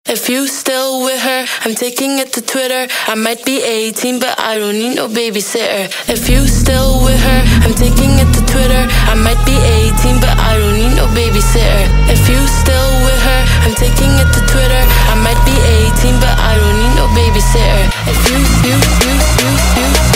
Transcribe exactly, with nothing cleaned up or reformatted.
If you still with her, I'm taking it to Twitter. I might be eighteen, but I don't need no babysitter. If you still with her, I'm taking it to Twitter. I might be eighteen, but I don't need no babysitter. If you still with her, I'm taking it to Twitter. I might be eighteen, but I don't need no babysitter. If you, you, you, you, you